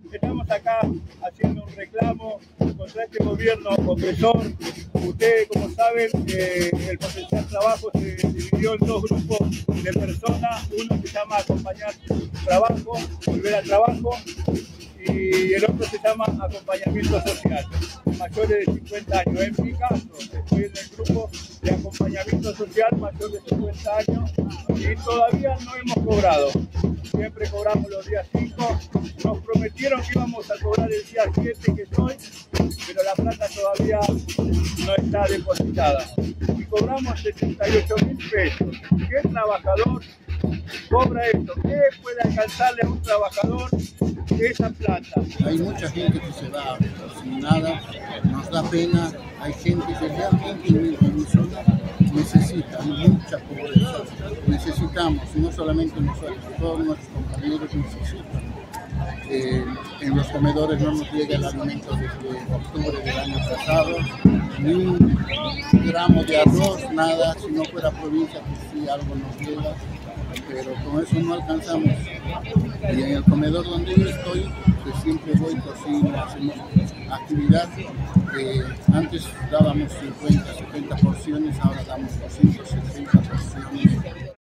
Estamos acá haciendo un reclamo contra este gobierno opresor. Ustedes, como saben, el potencial trabajo se dividió en dos grupos de personas. Uno se llama acompañar trabajo, volver al trabajo, y el otro se llama acompañamiento social, mayores de 50 años. En mi caso, estoy en el grupo de acompañamiento social mayor de 50 años y todavía no hemos cobrado. Siempre cobramos los días 5. Nos prometieron que íbamos a cobrar el día 7, que es hoy, pero la plata todavía no está depositada. Y cobramos 78.000 pesos. ¿Qué trabajador cobra esto? ¿Qué puede alcanzarle a un trabajador esa plata? Hay mucha gente que se va sin nada, nos da pena. Hay gente que realmente en mi zona necesita, mucha pobreza. Necesitamos, no solamente nosotros, todos nuestros compañeros necesitan. En los comedores no nos llega el alimento desde octubre del año pasado, ni un gramo de arroz, nada. Si no fuera provincia, pues sí, algo nos llega, pero con eso no alcanzamos. Y en el comedor donde yo estoy, que siempre voy, cocino, hacemos actividad. Antes dábamos 50, 70 porciones, ahora damos 260 porciones.